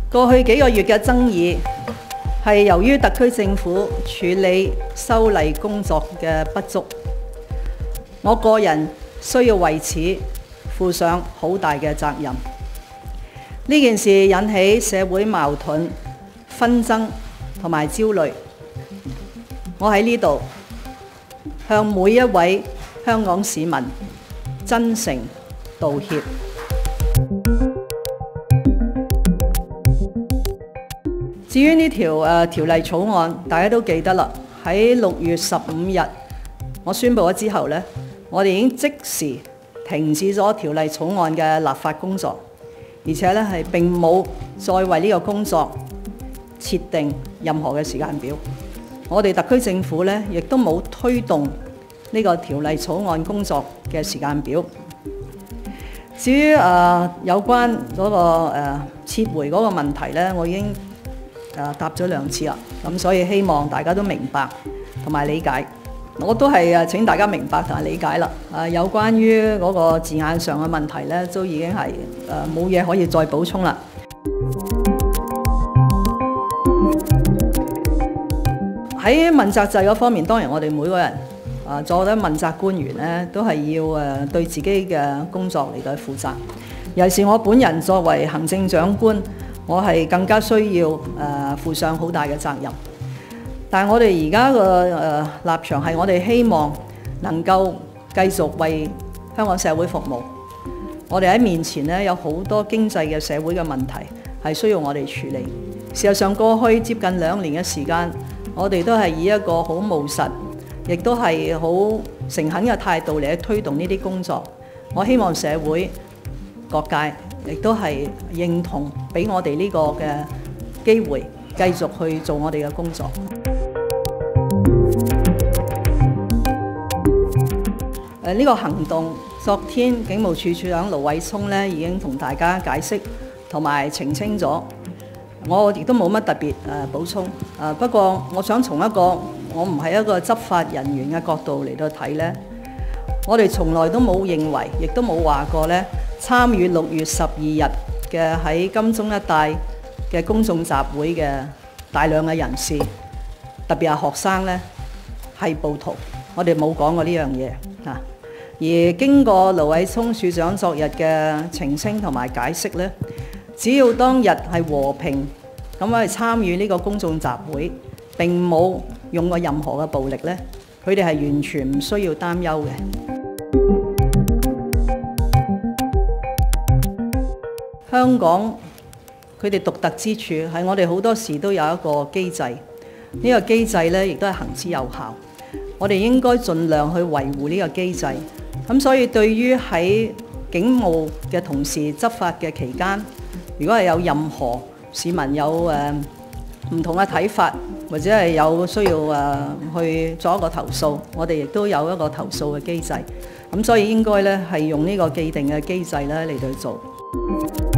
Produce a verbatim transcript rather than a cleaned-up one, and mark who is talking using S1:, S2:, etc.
S1: 過去幾個月嘅爭議係由於特區政府處理修例工作嘅不足，我個人需要為此負上好大嘅責任。呢件事引起社會矛盾、紛爭同埋焦慮，我喺呢度向每一位香港市民真誠道歉。至於呢條誒條例草案，大家都記得啦。喺六月十五日，我宣布咗之後呢，我哋已經即時停止咗條例草案嘅立法工作，而且呢係並冇再為呢個工作設定任何嘅時間表。我哋特區政府呢亦都冇推動呢個條例草案工作嘅時間表。至於誒、呃、有關嗰、那個誒、呃、撤回嗰個問題呢，我已經誒答咗兩次啦，咁所以希望大家都明白同埋理解。我都係誒請大家明白同埋理解啦。誒有關於嗰個字眼上嘅問題咧，都已經係誒冇嘢可以再補充啦。喺問責制嗰方面，當然我哋每個人啊作為問責官員咧，都係要誒對自己嘅工作嚟到負責。尤其是我本人作為行政長官，我係更加需要誒負上好大嘅責任。但係我哋而家個誒立場係，我哋希望能夠繼續為香港社會服務。我哋喺面前咧有好多經濟嘅社會嘅問題係需要我哋處理。事實上，過去接近兩年嘅時間，我哋都係以一個好務實，亦都係好誠懇嘅態度嚟去推動呢啲工作。我希望社會各界亦都係認同俾我哋呢個嘅機會，繼續去做我哋嘅工作。誒呢個行動，昨天警務處處長盧偉聰咧已經同大家解釋同埋澄清咗，我亦都冇乜特別誒補充。誒不過我想從一個我唔係一個執法人員嘅角度嚟到睇咧，我哋從來都冇認為，亦都冇話過咧，參與六月十二日嘅喺金鐘一帶嘅公眾集會嘅大量嘅人士，特別係學生咧，係暴徒。我哋冇講過呢樣嘢啊。而經過盧偉聰處長昨日嘅澄清同埋解釋咧，只要當日係和平咁去參與呢個公眾集會，並冇用過任何嘅暴力咧，佢哋係完全唔需要擔憂嘅。香港佢哋獨特之處係我哋好多時都有一個機制，呢個機制咧亦都係行之有效。我哋應該盡量去維護呢個機制。咁所以對於喺警務嘅同事執法嘅期間，如果係有任何市民有誒唔同嘅睇法，或者係有需要誒去做一個投訴，我哋亦都有一個投訴嘅機制。咁所以應該咧係用呢個既定嘅機制咧嚟到做。